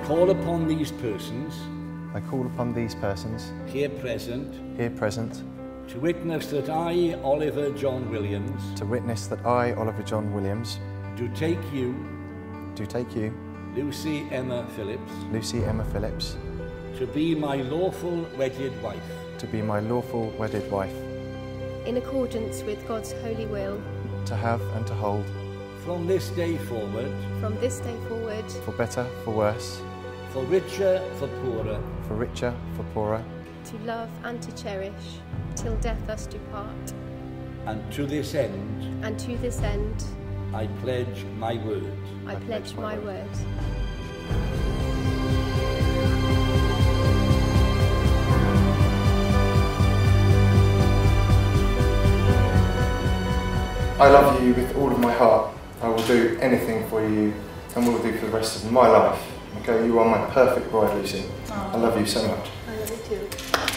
call upon these persons here present to witness that I, Oliver John Williams, do take you, Lucy Emma Phillips, to be my lawful wedded wife, in accordance with God's holy will, to have and to hold, from this day forward, for better, for worse, for richer, for poorer, to love and to cherish, till death us do part. and to this end, I pledge my word. I pledge my word. I love you with all of my heart. I will do anything for you and will do for the rest of my life. Okay, you are my perfect bride, Lucy. I love you so much. I love you too.